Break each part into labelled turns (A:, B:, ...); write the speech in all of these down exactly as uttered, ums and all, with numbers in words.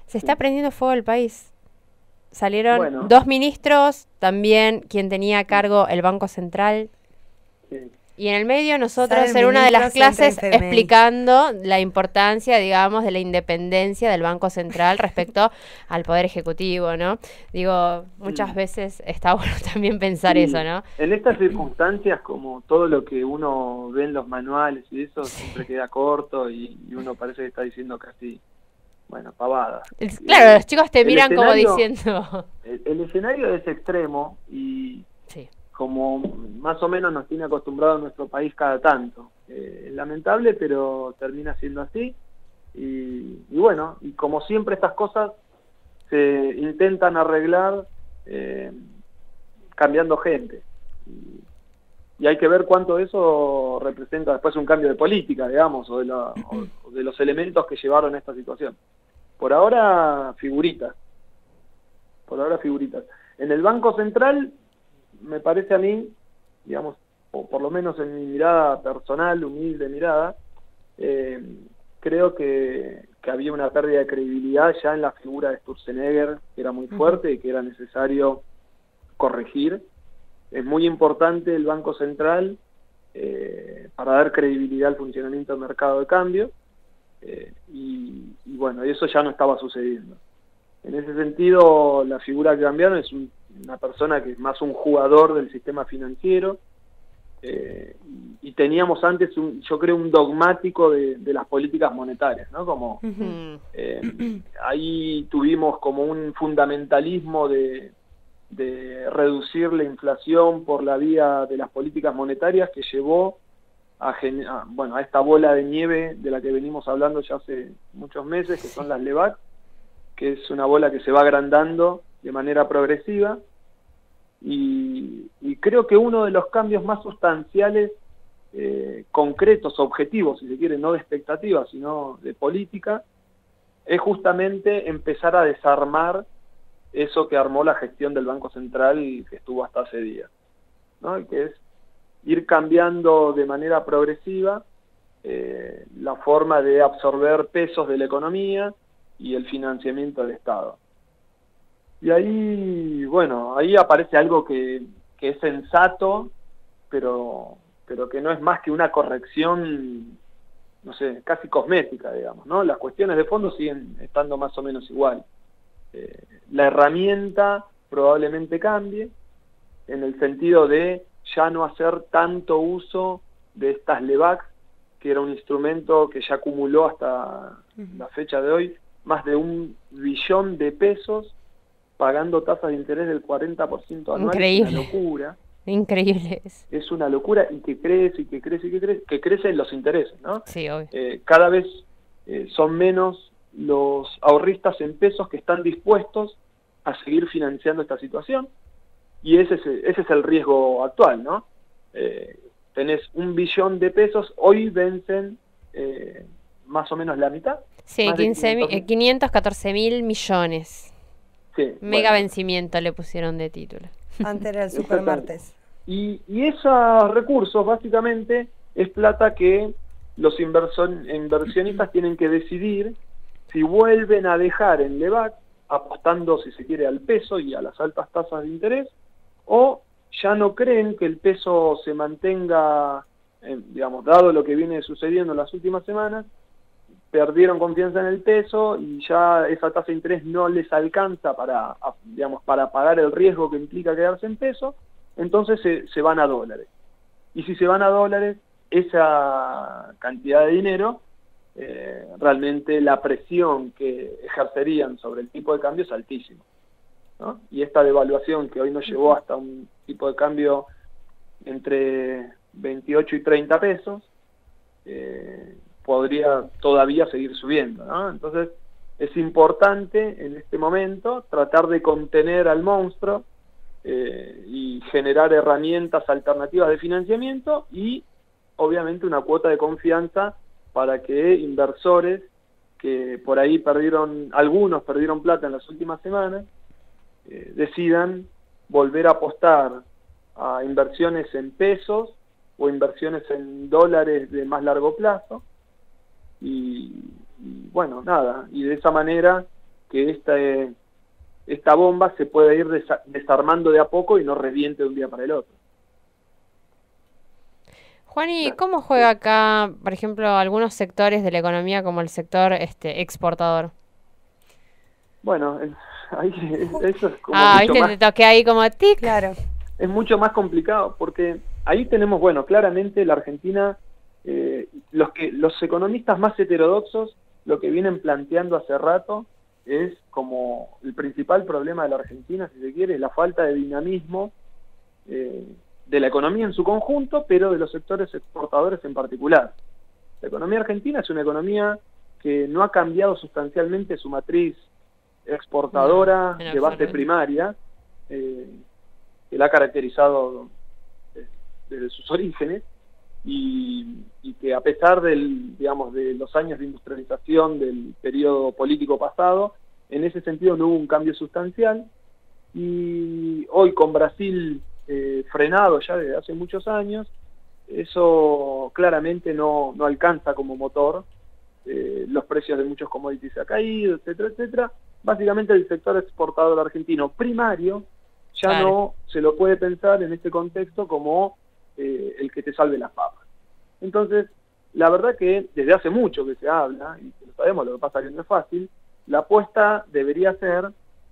A: Se está prendiendo fuego el país. Salieron
B: Bueno.
A: dos ministros, también quien tenía a cargo el Banco Central.
B: Sí.
A: Y en el medio nosotros
C: Salen
A: en una de las
C: ministros, entra
A: clases
C: F M I.
A: explicando la importancia, digamos, de la independencia del Banco Central respecto al Poder Ejecutivo, ¿no? Digo, muchas
B: Mm.
A: veces está bueno también pensar
B: Sí.
A: eso, ¿no?
B: En estas circunstancias, como todo lo que uno ve en los manuales y eso, siempre queda corto y, y uno parece que está diciendo casi, bueno, pavadas.
A: El- claro, los chicos te
B: El
A: miran como
B: escenario-
A: diciendo...
B: El, el escenario es extremo y
A: Sí.
B: como más o menos nos tiene acostumbrado a nuestro país cada tanto. Eh, es lamentable, pero termina siendo así. Y, y bueno, y como siempre estas cosas se intentan arreglar eh, cambiando gente. Y, y hay que ver cuánto de eso representa después un cambio de política, digamos, o de, la, o, o de los elementos que llevaron a esta situación. Por ahora, figuritas. Por ahora, figuritas. En el Banco Central, me parece a mí, digamos, o por lo menos en mi mirada personal, humilde mirada, eh, creo que, que había una pérdida de credibilidad ya en la figura de Sturzenegger, que era muy fuerte y que era necesario corregir. Es muy importante el Banco Central eh, para dar credibilidad al funcionamiento del mercado de cambio, eh, y, y bueno, eso ya no estaba sucediendo. En ese sentido, la figura que cambiaron es un, una persona que es más un jugador del sistema financiero, eh, y, y teníamos antes, un, yo creo, un dogmático de, de las políticas monetarias, ¿no? Como
A: Mm.
B: eh, ahí tuvimos como un fundamentalismo de, de reducir la inflación por la vía de las políticas monetarias que llevó a, a, bueno, a esta bola de nieve de la que venimos hablando ya hace muchos meses, que son las LEVAC, que es una bola que se va agrandando de manera progresiva, y, y creo que uno de los cambios más sustanciales, eh, concretos, objetivos, si se quiere, no de expectativas, sino de política, es justamente empezar a desarmar eso que armó la gestión del Banco Central y que estuvo hasta hace días, ¿no? Y que es ir cambiando de manera progresiva eh, la forma de absorber pesos de la economía y el financiamiento del Estado. Y ahí, bueno, ahí aparece algo que, que es sensato, pero, pero que no es más que una corrección, no sé, casi cosmética, digamos, ¿no? Las cuestiones de fondo siguen estando más o menos igual. Eh, la herramienta probablemente cambie, en el sentido de ya no hacer tanto uso de estas LEVAC, que era un instrumento que ya acumuló hasta la fecha de hoy más de un billón de pesos, pagando tasas de interés del cuarenta por ciento anual.
A: Increíble.
B: Es una locura.
A: Increíble eso.
B: Es una locura, y que crece, y que crece, y que crece, que crecen los intereses, ¿no?
A: Sí, obvio.
B: Eh, cada vez eh, son menos los ahorristas en pesos que están dispuestos a seguir financiando esta situación, y ese es, ese es el riesgo actual, ¿no? Eh, tenés un billón de pesos, hoy vencen eh, más o menos la mitad.
A: Sí,
B: más de
A: quince,
B: quinientos mil.
A: quinientos catorce mil millones.
B: Sí,
A: Mega
B: bueno.
A: vencimiento le pusieron de título.
C: Antes era el supermartes.
B: Y, y esos recursos, básicamente, es plata que los inverson, inversionistas tienen que decidir si vuelven a dejar en LEVAC, apostando, si se quiere, al peso y a las altas tasas de interés, o ya no creen que el peso se mantenga, eh, digamos, dado lo que viene sucediendo en las últimas semanas, perdieron confianza en el peso y ya esa tasa de interés no les alcanza para, digamos, para pagar el riesgo que implica quedarse en peso, entonces se, se van a dólares. Y si se van a dólares, esa cantidad de dinero, eh, realmente la presión que ejercerían sobre el tipo de cambio es altísima, ¿no? Y esta devaluación que hoy nos llevó hasta un tipo de cambio entre veintiocho y treinta pesos, eh, podría todavía seguir subiendo, ¿no? Entonces es importante en este momento tratar de contener al monstruo eh, y generar herramientas alternativas de financiamiento y obviamente una cuota de confianza para que inversores que por ahí perdieron, algunos perdieron plata en las últimas semanas, eh, decidan volver a apostar a inversiones en pesos o inversiones en dólares de más largo plazo. Y, y bueno, nada, y de esa manera que esta, eh, esta bomba se pueda ir desa desarmando de a poco y no reviente de un día para el otro.
A: Juan, ¿y cómo juega acá, por ejemplo, algunos sectores de la economía como el sector este exportador?
B: Bueno, es, ahí, eso es como
A: ah,
B: mucho
A: viste,
B: más,
A: te toqué ahí como tic.
C: Claro.
B: es mucho más complicado, porque ahí tenemos, bueno, claramente la Argentina, eh, los que los economistas más heterodoxos, lo que vienen planteando hace rato es como el principal problema de la Argentina, si se quiere, la falta de dinamismo eh, de la economía en su conjunto, pero de los sectores exportadores en particular. La economía argentina es una economía que no ha cambiado sustancialmente su matriz exportadora
A: no,
B: de base primaria, eh, que la ha caracterizado desde sus orígenes, y, y que a pesar del, digamos, de los años de industrialización del periodo político pasado, en ese sentido no hubo un cambio sustancial, y hoy con Brasil eh, frenado ya desde hace muchos años, eso claramente no, no alcanza como motor, eh, los precios de muchos commodities han caído, etcétera, etcétera. Básicamente el sector exportador argentino primario ya claro. no se lo puede pensar en este contexto como eh, el que te salve las papas. Entonces, la verdad que desde hace mucho que se habla, y lo sabemos, lo que pasa que no es fácil, la apuesta debería ser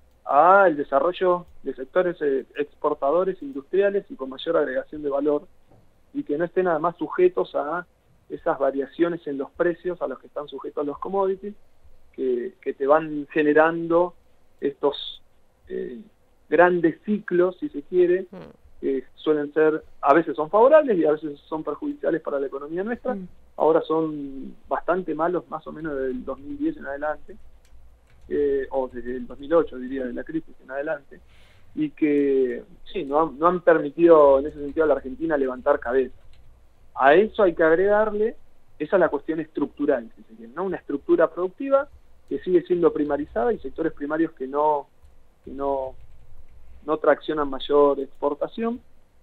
B: al desarrollo de sectores exportadores industriales y con mayor agregación de valor, y que no estén nada más sujetos a esas variaciones en los precios a los que están sujetos los commodities, que, que te van generando estos eh, grandes ciclos, si se quiere, que suelen ser, a veces son favorables y a veces son perjudiciales para la economía nuestra. Mm. Ahora son bastante malos, más o menos desde el dos mil diez en adelante, eh, o desde el dos mil ocho, diría, de la crisis en adelante, y que, sí, no han, no han permitido en ese sentido a la Argentina levantar cabeza. A eso hay que agregarle, esa es la cuestión estructural, si se quiere, ¿no? Una estructura productiva que sigue siendo primarizada y sectores primarios que no, que no, no traccionan mayor exportación,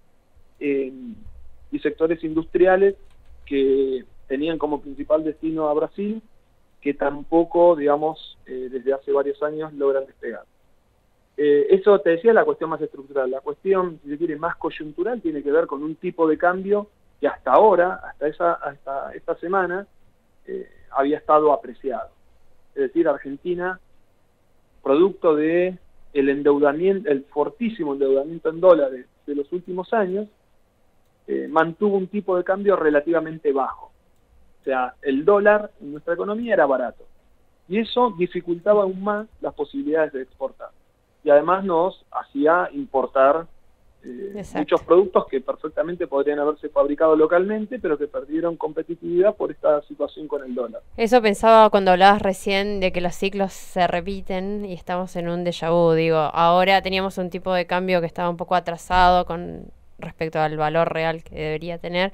B: eh, y sectores industriales que tenían como principal destino a Brasil, que tampoco, digamos, eh, desde hace varios años logran despegar. Eh, eso te decía la cuestión más estructural. La cuestión, si se quiere, más coyuntural tiene que ver con un tipo de cambio que hasta ahora, hasta esa, hasta esta semana, eh, había estado apreciado. Es decir, Argentina, producto de el endeudamiento, el fortísimo endeudamiento en dólares de los últimos años, eh, mantuvo un tipo de cambio relativamente bajo. O sea, el dólar en nuestra economía era barato. Y eso dificultaba aún más las posibilidades de exportar. Y además nos hacía importar eh, muchos productos que perfectamente podrían haberse fabricado localmente, pero que perdieron competitividad por esta situación con el dólar.
A: Eso pensaba cuando hablabas recién de que los ciclos se repiten y estamos en un déjà vu. Digo, ahora teníamos un tipo de cambio que estaba un poco atrasado con respecto al valor real que debería tener,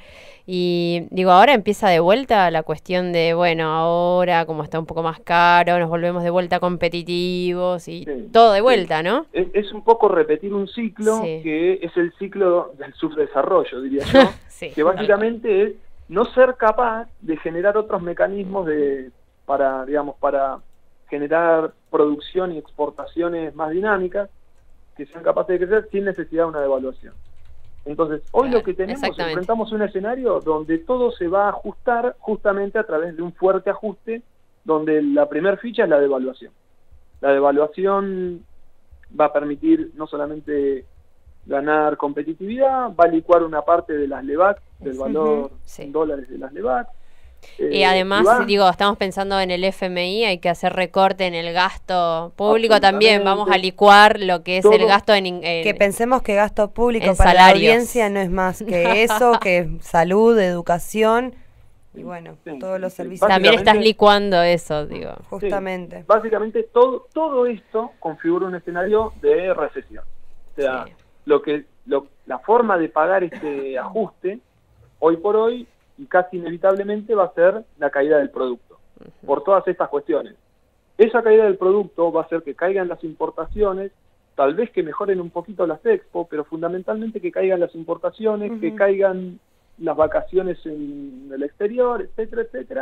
A: y digo, ahora empieza de vuelta la cuestión de, bueno, ahora como está un poco más caro, nos volvemos de vuelta competitivos y sí, todo de vuelta, sí. ¿no?
B: Es, es un poco repetir un ciclo sí. que es el ciclo del subdesarrollo, diría yo, sí, que básicamente es no ser capaz de generar otros mecanismos de para, digamos, para generar producción y exportaciones más dinámicas, que sean capaces de crecer sin necesidad de una devaluación. Entonces, hoy lo que tenemos, enfrentamos un escenario donde todo se va a ajustar justamente a través de un fuerte ajuste, donde la primer ficha es la devaluación. La devaluación va a permitir no solamente ganar competitividad, va a licuar una parte de las LEVAC, del valor uh-huh, sí. en dólares de las LEVAC.
A: Eh, y además, y va, digo, estamos pensando en el F M I, hay que hacer recorte en el gasto público también, vamos a licuar lo que es todo, el gasto en, en...
C: Que pensemos que gasto público para salarios. La audiencia no es más que eso, que salud, educación, y bueno, sí, todos los sí, servicios.
A: También estás licuando eso, digo.
C: Justamente.
B: Sí, básicamente todo, todo esto configura un escenario de recesión. O sea, sí. lo que lo, la forma de pagar este ajuste, hoy por hoy, y casi inevitablemente va a ser la caída del producto, uh-huh. por todas estas cuestiones. Esa caída del producto va a hacer que caigan las importaciones, tal vez que mejoren un poquito las expo, pero fundamentalmente que caigan las importaciones, uh-huh. que caigan las vacaciones en el exterior, etcétera, etcétera,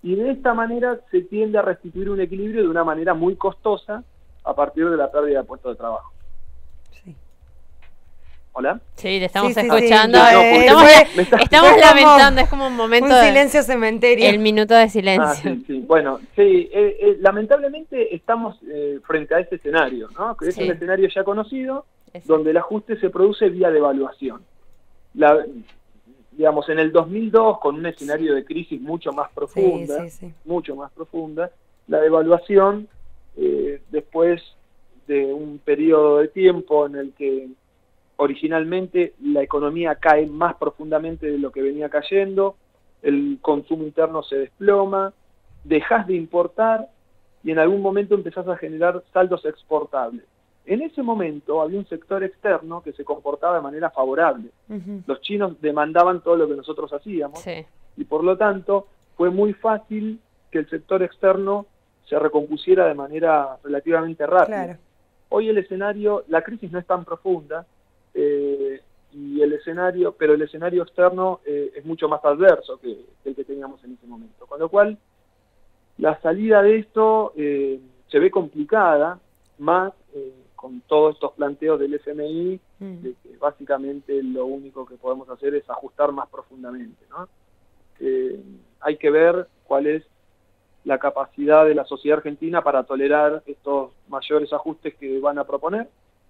B: Y de esta manera se tiende a restituir un equilibrio de una manera muy costosa a partir de la pérdida de puestos de trabajo.
C: Sí.
B: ¿Hola?
A: Sí, te estamos
C: sí, sí,
A: escuchando.
C: Sí.
A: No, estamos
B: me está,
A: estamos lamentando, es como un momento
C: un
A: de...
C: silencio cementerio.
A: El minuto de silencio.
B: Ah, sí, sí. Bueno, sí, eh, eh, lamentablemente estamos eh, frente a este escenario, ¿no? Que es
A: Sí.
B: un escenario ya conocido,
A: Exacto.
B: donde el ajuste se produce vía devaluación. La, digamos, en el dos mil dos, con un escenario de crisis mucho más profunda,
C: sí, sí, sí.
B: mucho más profunda, la devaluación, eh, después de un periodo de tiempo en el que originalmente la economía cae más profundamente de lo que venía cayendo, el consumo interno se desploma, dejas de importar y en algún momento empezás a generar saldos exportables. En ese momento había un sector externo que se comportaba de manera favorable.
C: Uh-huh.
B: Los chinos demandaban todo lo que nosotros hacíamos,
A: Sí.
B: y por lo tanto fue muy fácil que el sector externo se recompusiera de manera relativamente rápida.
C: Claro.
B: Hoy el escenario, la crisis no es tan profunda, eh, y el escenario, pero el escenario externo eh, es mucho más adverso que, que el que teníamos en ese momento. Con lo cual, la salida de esto eh, se ve complicada, más eh, con todos estos planteos del F M I, mm. de que básicamente lo único que podemos hacer es ajustar más profundamente, ¿no? Eh, hay que ver cuál es la capacidad de la sociedad argentina para tolerar estos mayores ajustes que van a proponer,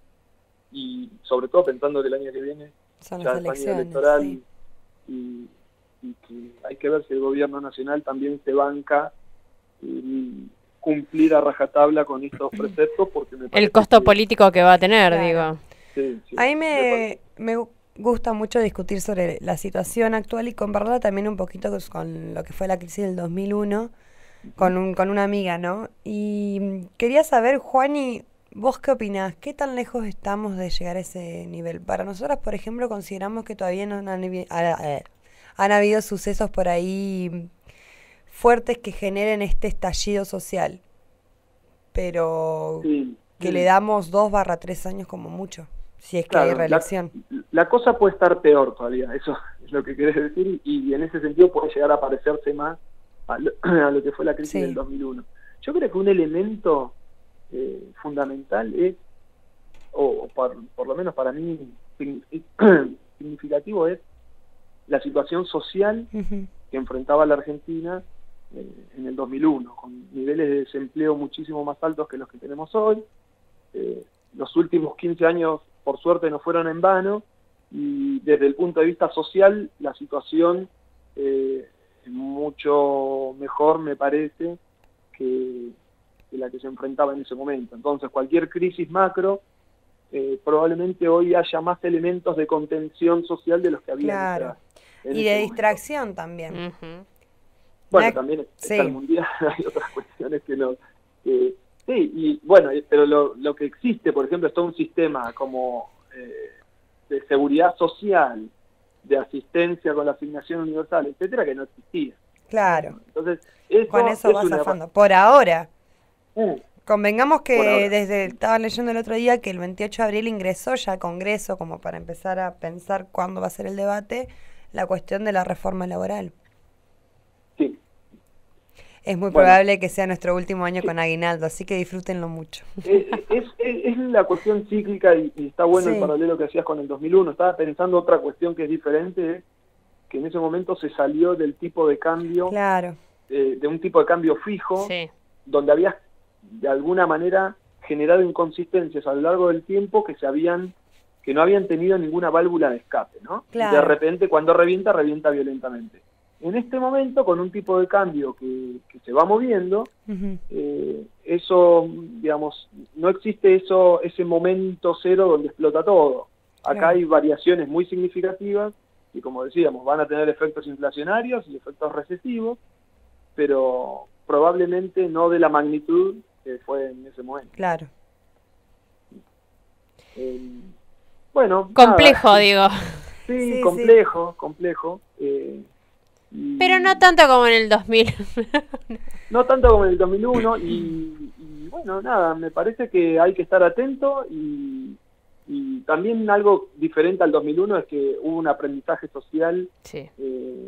B: y sobre todo pensando que el año que viene
C: son
B: ya
C: las
B: es año
C: elecciones,
B: electoral,
C: sí.
B: y, y que hay que ver si el gobierno nacional también se banca y cumplir a rajatabla con estos preceptos, porque me
A: el costo
B: que,
A: político que va a tener,
C: claro.
A: digo.
B: Sí, sí,
C: a mí me, me gusta mucho discutir sobre la situación actual y compararla también un poquito con lo que fue la crisis del dos mil uno, con, un, con una amiga, ¿no? Y quería saber, Juani, ¿vos qué opinás? ¿Qué tan lejos estamos de llegar a ese nivel? Para nosotras, por ejemplo, consideramos que todavía no han, han habido sucesos por ahí fuertes que generen este estallido social, pero
B: sí,
C: que
B: sí.
C: le damos dos barra tres años como mucho, si es que
B: claro,
C: hay reelección.
B: La, la cosa puede estar peor todavía, eso es lo que querés decir, y en ese sentido puede llegar a parecerse más a lo, a lo que fue la crisis sí. del dos mil uno. Yo creo que un elemento eh, fundamental es, o, o por, por lo menos para mí significativo, es la situación social uh-huh. que enfrentaba la Argentina eh, en el dos mil uno, con niveles de desempleo muchísimo más altos que los que tenemos hoy. Eh, los últimos quince años, por suerte, no fueron en vano, y desde el punto de vista social, la situación eh, es mucho mejor, me parece, que, que la que se enfrentaba en ese momento. Entonces, cualquier crisis macro, eh, probablemente hoy haya más elementos de contención social de los que había.
C: Claro.
B: En
C: y de
B: momento.
C: distracción también.
B: Uh-huh. Bueno,
C: La...
B: también está
C: sí.
B: el mundial, hay otras cuestiones que no... Que, sí, y bueno, pero lo, lo que existe, por ejemplo, es todo un sistema como eh, de seguridad social, de asistencia con la asignación universal, etcétera, que no existía.
C: Claro.
B: Entonces, eso
C: con eso
B: es
C: va
B: una...
C: zafando. Por ahora.
B: Uh,
C: Convengamos que
B: por ahora.
C: desde, estaba leyendo el otro día que el veintiocho de abril ingresó ya al Congreso, como para empezar a pensar cuándo va a ser el debate, la cuestión de la reforma laboral.
B: Sí.
C: Es muy
B: bueno,
C: probable que sea nuestro último año
B: sí.
C: con aguinaldo, así que disfrútenlo mucho.
B: Es, es, es, es la cuestión cíclica, y, y está bueno sí. el paralelo que hacías con el dos mil uno. Estaba pensando otra cuestión que es diferente, es que en ese momento se salió del tipo de cambio,
C: claro.
B: eh, de un tipo de cambio fijo,
A: sí.
B: donde había de alguna manera generado inconsistencias a lo largo del tiempo que se habían que no habían tenido ninguna válvula de escape, ¿no?
C: Claro.
B: Y de repente, cuando revienta, revienta violentamente. En este momento, con un tipo de cambio que, que se va moviendo, uh-huh. eh, eso, digamos, no existe eso ese momento cero donde explota todo. Acá claro. hay variaciones muy significativas y, como decíamos, van a tener efectos inflacionarios y efectos recesivos, pero probablemente no de la magnitud que fue en ese momento.
C: Claro.
B: Eh, bueno.
A: Complejo,
B: nada,
A: digo.
B: Sí,
C: sí
B: complejo,
C: sí.
B: complejo. Eh, y,
A: pero no tanto como en el dos mil.
B: No tanto como en el dos mil uno y, y bueno, nada, me parece que hay que estar atento y, y también algo diferente al dos mil uno es que hubo un aprendizaje social
A: sí.
B: eh,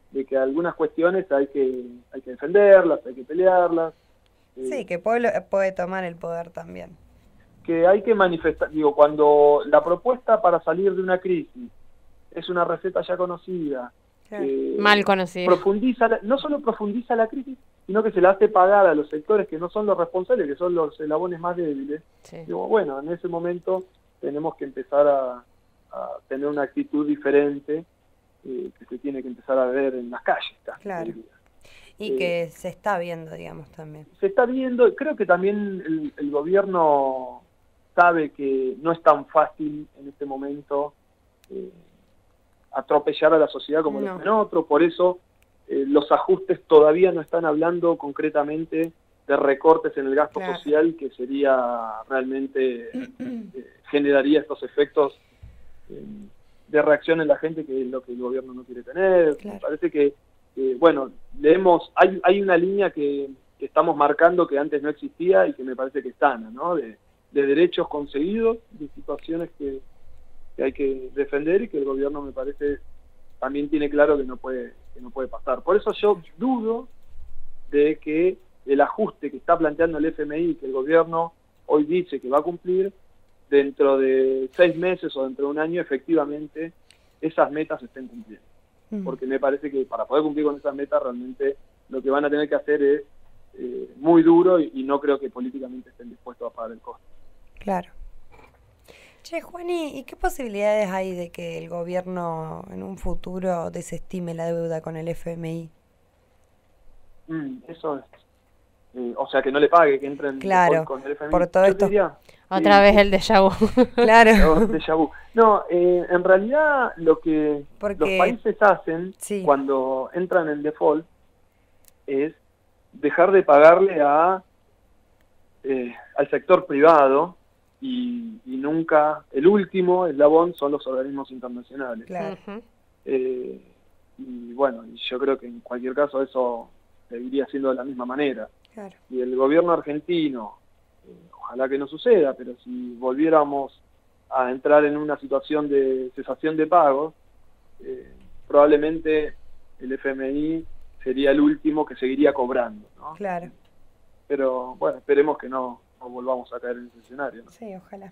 B: de que algunas cuestiones hay que, hay que defenderlas, hay que pelearlas.
C: Sí,
B: eh,
C: que el pueblo puede tomar el poder también.
B: que hay que manifestar, digo, cuando la propuesta para salir de una crisis es una receta ya conocida,
C: Claro.
B: eh,
A: Mal conocida.
B: profundiza, la- no solo profundiza la crisis, sino que se la hace pagar a los sectores que no son los responsables, que son los eslabones más débiles.
A: Sí.
B: Digo, bueno, en ese momento tenemos que empezar a, a tener una actitud diferente, eh, que se tiene que empezar a ver en las calles. casi,
C: Claro.
B: diría.
C: Y
B: Eh,
C: que se está viendo, digamos, también.
B: Se está viendo, creo que también el, el gobierno sabe que no es tan fácil en este momento eh, atropellar a la sociedad como
C: No.
B: lo hacen otros, por eso eh, los ajustes todavía no están hablando concretamente de recortes en el gasto
C: Claro.
B: social, que sería realmente, eh, generaría estos efectos eh, de reacción en la gente, que es lo que el gobierno no quiere tener.
C: Claro.
B: Me parece que, eh, bueno, leemos, hay, hay una línea que, que estamos marcando que antes no existía y que me parece que es sana, ¿no? De, de derechos conseguidos, de situaciones que, que hay que defender y que el gobierno, me parece, también tiene claro que no puede, que no puede pasar. Por eso yo dudo de que el ajuste que está planteando el F M I, que el gobierno hoy dice que va a cumplir, dentro de seis meses o dentro de un año, efectivamente, esas metas se estén cumpliendo.
C: Mm.
B: Porque me parece que para poder cumplir con esas metas, realmente lo que van a tener que hacer es eh, muy duro y, y no creo que políticamente estén dispuestos a pagar el costo.
C: Claro. Che, Juani, ¿y qué posibilidades hay de que el gobierno en un futuro desestime la deuda con el F M I?
B: Mm, eso es. Eh, o sea, que no le pague, que entren
C: Claro,
B: con el F M I.
C: por todo
B: Yo
C: esto-
B: te diría,
A: Otra
B: sí,
A: vez el déjà vu.
C: Claro.
B: no, déjà vu. No, eh, en realidad lo que
C: Porque-
B: los países hacen
C: Sí.
B: cuando entran en default es dejar de pagarle a eh, al sector privado y, y nunca, el último eslabón son los organismos internacionales.
C: Claro.
A: Ujú.
B: Eh, y bueno, yo creo que en cualquier caso eso seguiría siendo de la misma manera.
C: Claro.
B: Y el gobierno argentino, eh, ojalá que no suceda, pero si volviéramos a entrar en una situación de cesación de pagos, eh, probablemente el F M I sería el último que seguiría cobrando, ¿no?
C: Claro.
B: Pero bueno, esperemos que no, no volvamos a caer en ese escenario, ¿no?
C: Sí, ojalá.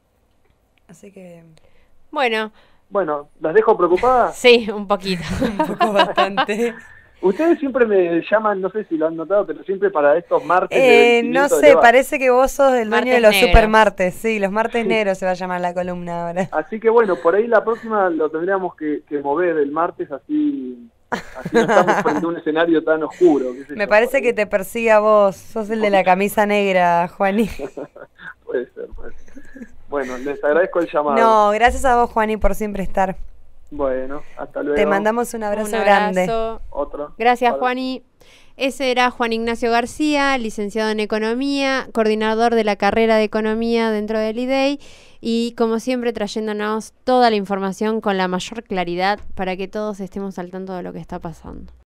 C: Así que
A: Bueno,
B: Bueno, ¿las dejo preocupadas?
A: sí, un poquito.
C: un poco bastante.
B: Ustedes siempre me llaman, no sé si lo han notado, pero siempre para estos martes de
C: Eh,
B: vencimiento
C: no
B: de
C: sé,
B: debate.
C: parece que vos sos el dueño
A: Martes
C: de los
A: negros.
C: super martes. Sí, los martes negros se va a llamar la columna ahora.
B: Así que bueno, por ahí la próxima lo tendríamos que, que mover el martes, así, así no estamos frente a un escenario tan oscuro. qué sé
C: Me
B: yo,
C: parece
B: por
C: que
B: ahí.
C: te persigue a vos. Sos el de la camisa negra, Juani.
B: Puede ser, puede ser. Bueno, les agradezco el llamado.
C: No, gracias a vos, Juani, por siempre estar.
B: Bueno, hasta luego.
C: Te mandamos un abrazo,
A: Un
C: grande.
A: abrazo.
B: Otro.
A: Gracias,
B: Para-
A: Juani. Ese era Juan Ignacio García, licenciado en Economía, coordinador de la carrera de Economía dentro del I D E I y, como siempre, trayéndonos toda la información con la mayor claridad para que todos estemos al tanto de lo que está pasando.